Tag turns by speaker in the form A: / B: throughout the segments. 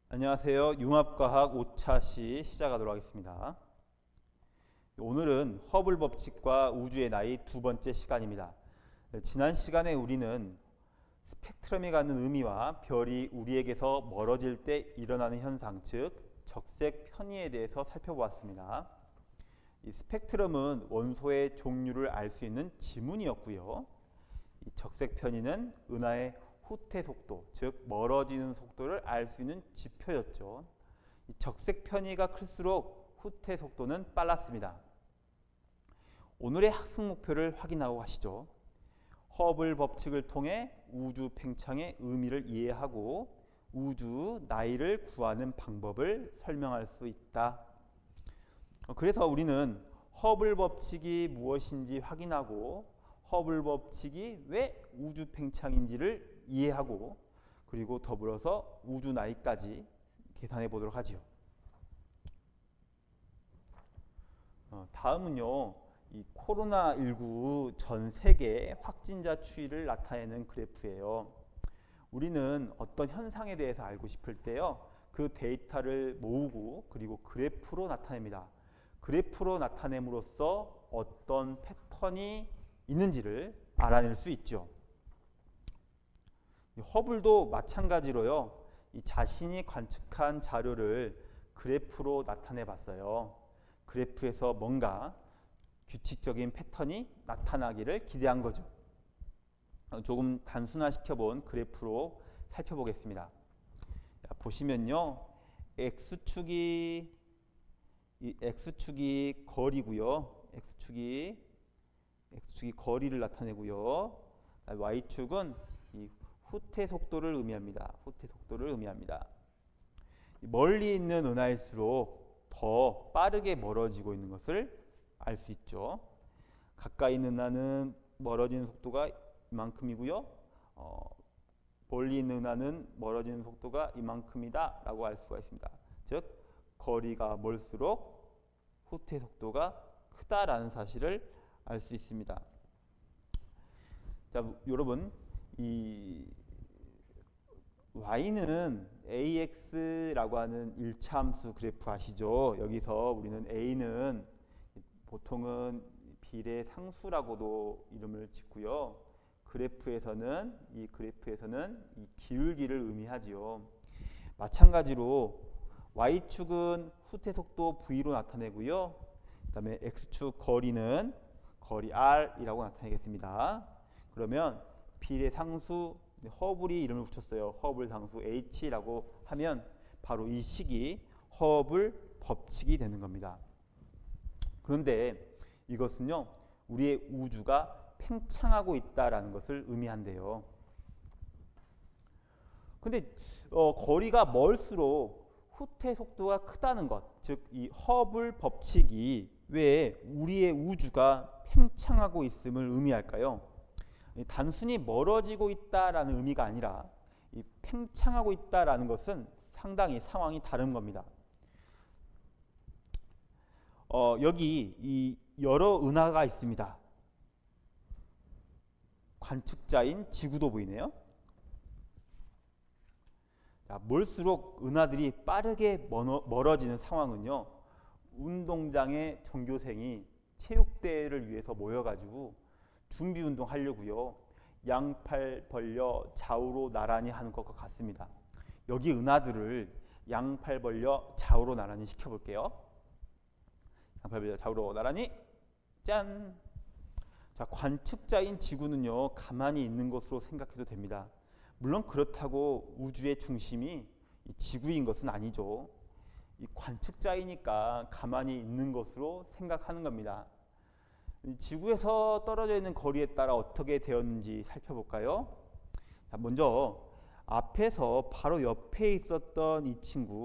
A: 안녕하세요. 융합과학 5차 시 시작하도록 하겠습니다. 오늘은 허블 법칙과 우주의 나이 두 번째 시간입니다. 지난 시간에 우리는 스펙트럼이 갖는 의미와 별이 우리에게서 멀어질 때 일어나는 현상, 즉 적색 편의에 대해서 살펴보았습니다. 이 스펙트럼은 원소의 종류를 알 수 있는 지문이었고요. 이 적색 편의는 은하의 후퇴 속도, 즉 멀어지는 속도를 알 수 있는 지표였죠. 이 적색 편의가 클수록 후퇴 속도는 빨랐습니다. 오늘의 학습 목표를 확인하고 가시죠. 허블 법칙을 통해 우주 팽창의 의미를 이해하고 우주 나이를 구하는 방법을 설명할 수 있다. 그래서 우리는 허블 법칙이 무엇인지 확인하고 허블 법칙이 왜 우주 팽창인지를 이해하고 그리고 더불어서 우주 나이까지 계산해 보도록 하지요. 다음은요, 이 코로나19 전 세계 확진자 추이를 나타내는 그래프예요. 우리는 어떤 현상에 대해서 알고 싶을 때요, 그 데이터를 모으고 그리고 그래프로 나타냅니다. 그래프로 나타냄으로써 어떤 패턴이 있는지를 알아낼 수 있죠. 허블도 마찬가지로요. 이 자신이 관측한 자료를 그래프로 나타내 봤어요. 그래프에서 뭔가 규칙적인 패턴이 나타나기를 기대한 거죠. 조금 단순화시켜 본 그래프로 살펴보겠습니다. 보시면요. x축이 거리고요. x축이 거리를 나타내고요. y축은 이 후퇴 속도를 의미합니다. 후퇴 속도를 의미합니다. 멀리 있는 은하일수록 더 빠르게 멀어지고 있는 것을 알 수 있죠. 가까이 있는 은하는 멀어지는 속도가 이만큼이고요. 멀리 있는 은하는 멀어지는 속도가 이만큼이다 라고 알 수가 있습니다. 즉 거리가 멀수록 후퇴 속도가 크다라는 사실을 알 수 있습니다. 자, 여러분, 이 y는 ax라고 하는 1차 함수 그래프 아시죠? 여기서 우리는 a는 보통은 비례 상수라고도 이름을 짓고요. 그래프에서는 이 기울기를 의미하지요. 마찬가지로 y축은 후퇴 속도 v로 나타내고요. 그 다음에 x축 거리는 거리 r이라고 나타내겠습니다. 그러면 비례 상수 허블이 이름을 붙였어요. 허블 상수 h라고 하면 바로 이 식이 허블 법칙이 되는 겁니다. 그런데 이것은요, 우리의 우주가 팽창하고 있다라는 것을 의미한대요. 근데 거리가 멀수록 후퇴 속도가 크다는 것, 즉 이 허블 법칙이 왜 우리의 우주가 팽창하고 있음을 의미할까요? 단순히 멀어지고 있다라는 의미가 아니라 이 팽창하고 있다라는 것은 상당히 상황이 다른 겁니다. 여기 이 여러 은하가 있습니다. 관측자인 지구도 보이네요. 자, 멀수록 은하들이 빠르게 멀어지는 상황은요, 운동장에 전교생이 체육대회를 위해서 모여가지고 준비운동 하려고요, 양팔 벌려 좌우로 나란히 하는 것과 같습니다. 여기 은하들을 양팔 벌려 좌우로 나란히 시켜볼게요. 양팔 벌려 좌우로 나란히. 짠! 자, 관측자인 지구는요, 가만히 있는 것으로 생각해도 됩니다. 물론 그렇다고 우주의 중심이 지구인 것은 아니죠. 이 관측자이니까 가만히 있는 것으로 생각하는 겁니다. 지구에서 떨어져 있는 거리에 따라 어떻게 되었는지 살펴볼까요? 자, 먼저 앞에서 바로 옆에 있었던 이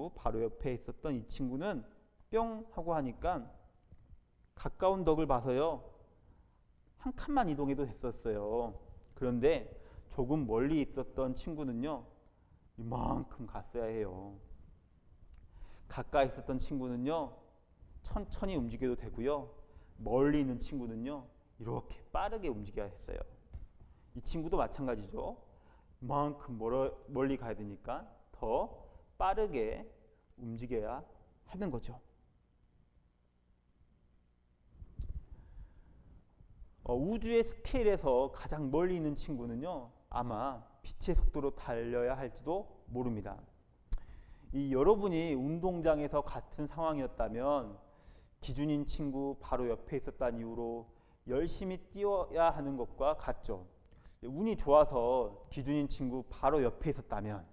A: 친구는 뿅 하고 하니까 가까운 덕을 봐서요, 한 칸만 이동해도 됐었어요. 그런데 조금 멀리 있었던 친구는요, 이만큼 갔어야 해요. 가까이 있었던 친구는요, 천천히 움직여도 되고요, 멀리 있는 친구는요, 이렇게 빠르게 움직여야 했어요. 이 친구도 마찬가지죠. 이만큼 멀리 가야 되니까 더 빠르게 움직여야 하는 거죠. 우주의 스케일에서 가장 멀리 있는 친구는요, 아마 빛의 속도로 달려야 할지도 모릅니다. 여러분이 운동장에서 같은 상황이었다면 기준인 친구 바로 옆에 있었다는 이유로 열심히 뛰어야 하는 것과 같죠. 운이 좋아서 기준인 친구 바로 옆에 있었다면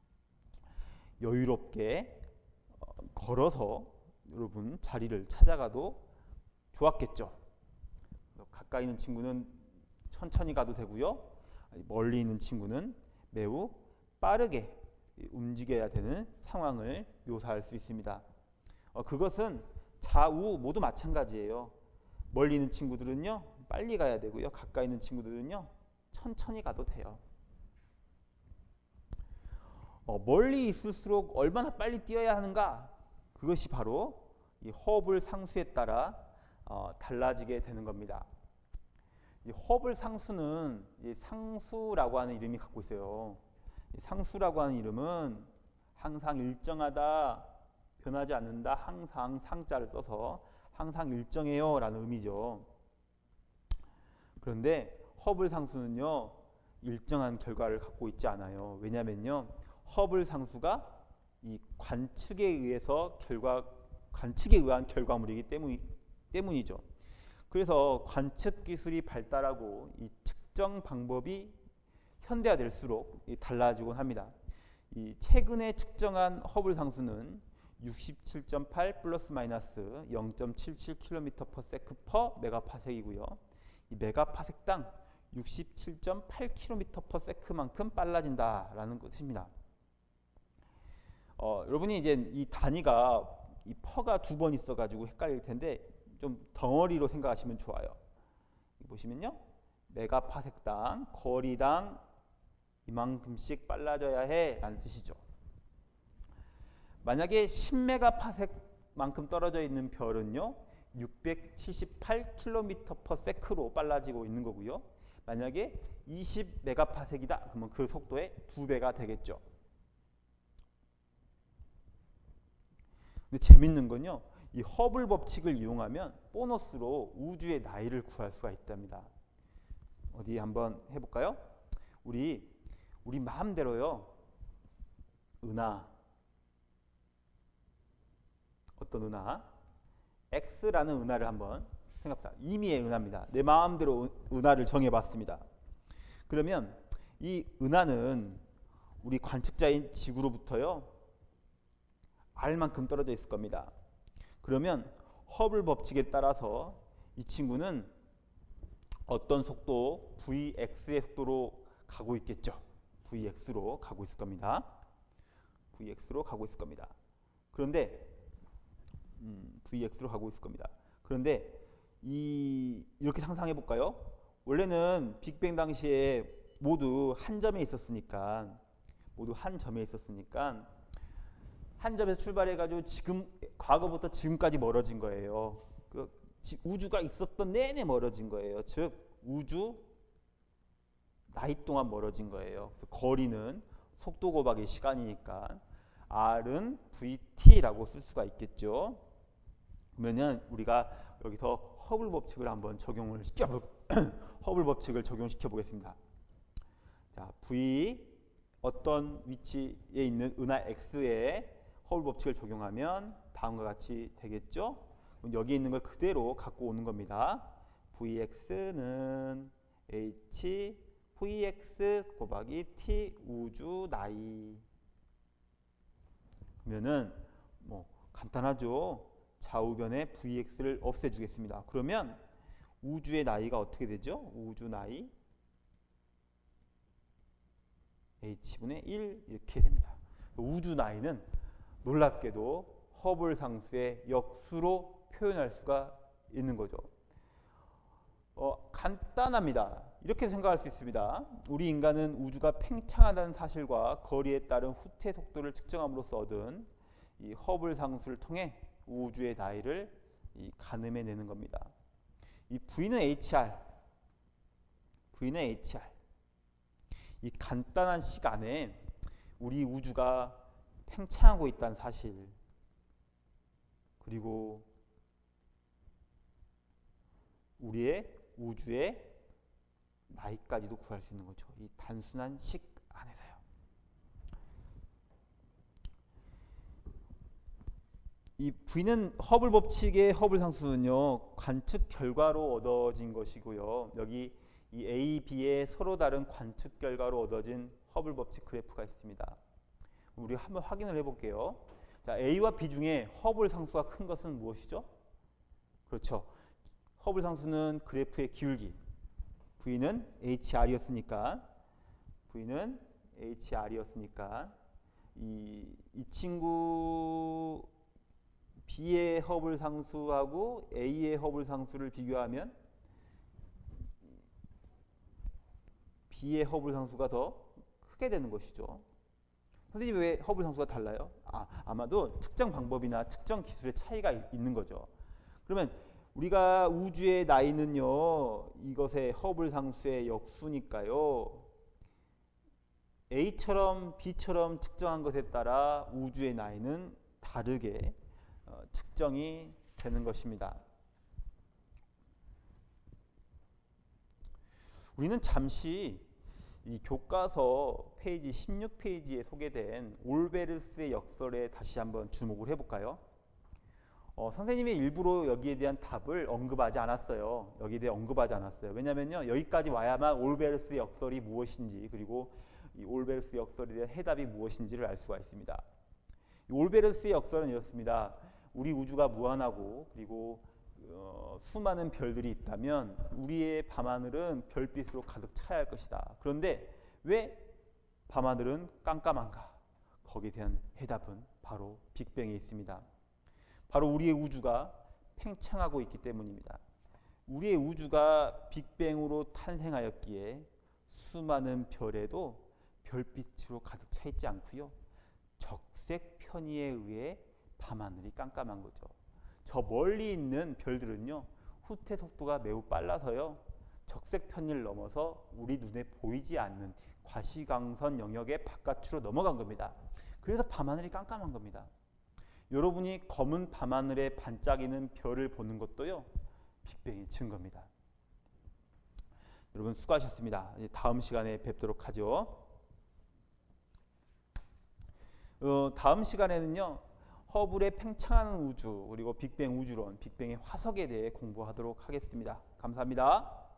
A: 여유롭게 걸어서 여러분 자리를 찾아가도 좋았겠죠. 가까이 있는 친구는 천천히 가도 되고요. 멀리 있는 친구는 매우 빠르게 움직여야 되는 상황을 묘사할 수 있습니다. 그것은 좌우 모두 마찬가지예요. 멀리 있는 친구들은요, 빨리 가야 되고요. 가까이 있는 친구들은요, 천천히 가도 돼요. 멀리 있을수록 얼마나 빨리 뛰어야 하는가? 그것이 바로 이 허블 상수에 따라 달라지게 되는 겁니다. 이 허블 상수는 이 상수라고 하는 이름이 갖고 있어요. 이 상수라고 하는 이름은 항상 일정하다, 변하지 않는다, 항상 상자를 써서 항상 일정해요 라는 의미죠. 그런데 허블 상수는요, 일정한 결과를 갖고 있지 않아요. 왜냐면요, 허블 상수가 이 관측에 의한 결과물이기 때문이죠. 그래서 관측 기술이 발달하고 이 측정 방법이 현대화될수록 달라지곤 합니다. 이 최근에 측정한 허블 상수는 67.8 플러스 마이너스 0.77km/s/메가파섹이고요. 이 메가파섹당 67.8km/s만큼 빨라진다라는 것입니다. 여러분이 이제 이 단위가 이 퍼가 두 번 있어가지고 헷갈릴 텐데 좀 덩어리로 생각하시면 좋아요. 보시면요, 메가파섹당 거리당 이만큼씩 빨라져야 해라는 뜻이죠. 만약에 10메가파섹만큼 떨어져 있는 별은요, 678km/s로 빨라지고 있는 거고요. 만약에 20메가파섹이다, 그러면 그 속도의 2배가 되겠죠. 근데 재밌는 건요, 이 허블 법칙을 이용하면 보너스로 우주의 나이를 구할 수가 있답니다. 어디 한번 해볼까요? 우리 마음대로요, 은하, 어떤 은하? X라는 은하를 한번 생각합니다. 임의의 은하입니다. 내 마음대로 은하를 정해봤습니다. 그러면 이 은하는 우리 관측자인 지구로부터요, R만큼 떨어져 있을 겁니다. 그러면 허블 법칙에 따라서 이 친구는 어떤 속도, Vx의 속도로 가고 있겠죠. Vx로 가고 있을 겁니다. Vx로 가고 있을 겁니다. 그런데 Vx로 가고 있을 겁니다. 그런데 이렇게 상상해 볼까요? 원래는 빅뱅 당시에 모두 한 점에 있었으니까 한 점에서 출발해 가지고 과거부터 지금까지 멀어진 거예요. 우주가 있었던 내내 멀어진 거예요. 즉 우주 나이 동안 멀어진 거예요. 거리는 속도 곱하기 시간이니까 R은 VT라고 쓸 수가 있겠죠. 그러면 우리가 여기서 허블 법칙을 한번 허블 법칙을 적용시켜 보겠습니다. 자, V 어떤 위치에 있는 은하 X에 허블 법칙을 적용하면 다음과 같이 되겠죠. 그럼 여기 있는 걸 그대로 갖고 오는 겁니다. Vx는 H Vx 곱하기 T 우주 나이. 그러면은 뭐 간단하죠. 좌우변의 Vx를 없애주겠습니다. 그러면 우주의 나이가 어떻게 되죠? 우주 나이 H분의 1 이렇게 됩니다. 우주 나이는 놀랍게도 허블 상수의 역수로 표현할 수가 있는 거죠. 간단합니다. 이렇게 생각할 수 있습니다. 우리 인간은 우주가 팽창하다는 사실과 거리에 따른 후퇴 속도를 측정함으로써 얻은 이 허블 상수를 통해 우주의 나이를 가늠해내는 겁니다. 이 V는 HR, 이 간단한 시간에 우리 우주가 팽창하고 있다는 사실, 그리고 우리의 우주의 나이까지도 구할 수 있는 거죠. 이 단순한 식 안에서요. 이 V는 허블 법칙의 허블 상수는요, 관측 결과로 얻어진 것이고요. 여기 이 A, B의 서로 다른 관측 결과로 얻어진 허블 법칙 그래프가 있습니다. 우리 한번 확인을 해볼게요. 자, A와 B 중에 허블 상수가 큰 것은 무엇이죠? 그렇죠. 허블 상수는 그래프의 기울기. V는 HR이었으니까 이 친구 B의 허블 상수하고 A의 허블 상수를 비교하면 B의 허블 상수가 더 크게 되는 것이죠. 선생님, 왜 허블 상수가 달라요? 아마도 측정 방법이나 측정 기술의 차이가 있는 거죠. 그러면 우리가 우주의 나이는요, 이것의 허블 상수의 역수니까요, A처럼 B처럼 측정한 것에 따라 우주의 나이는 다르게 측정이 되는 것입니다. 우리는 잠시 이 교과서 페이지 16페이지에 소개된 올베르스의 역설에 다시 한번 주목을 해볼까요? 선생님이 일부러 여기에 대한 답을 언급하지 않았어요. 여기에 대해 언급하지 않았어요. 왜냐면요, 여기까지 와야만 올베르스의 역설이 무엇인지, 그리고 이 올베르스 역설에 대한 해답이 무엇인지를 알 수가 있습니다. 이 올베르스의 역설은 이렇습니다. 우리 우주가 무한하고 그리고 수많은 별들이 있다면 우리의 밤하늘은 별빛으로 가득 차야 할 것이다. 그런데 왜 밤하늘은 깜깜한가? 거기에 대한 해답은 바로 빅뱅에 있습니다. 바로 우리의 우주가 팽창하고 있기 때문입니다. 우리의 우주가 빅뱅으로 탄생하였기에 수많은 별에도 별빛으로 가득 차 있지 않고요, 적색 편의에 의해 밤하늘이 깜깜한 거죠. 저 멀리 있는 별들은요, 후퇴 속도가 매우 빨라서요, 적색 편의를 넘어서 우리 눈에 보이지 않는 과시광선 영역의 바깥으로 넘어간 겁니다. 그래서 밤하늘이 깜깜한 겁니다. 여러분이 검은 밤하늘에 반짝이는 별을 보는 것도요, 빅뱅의 증거입니다. 여러분 수고하셨습니다. 다음 시간에 뵙도록 하죠. 다음 시간에는요, 허블의 팽창하는 우주, 그리고 빅뱅 우주론, 빅뱅의 화석에 대해 공부하도록 하겠습니다. 감사합니다.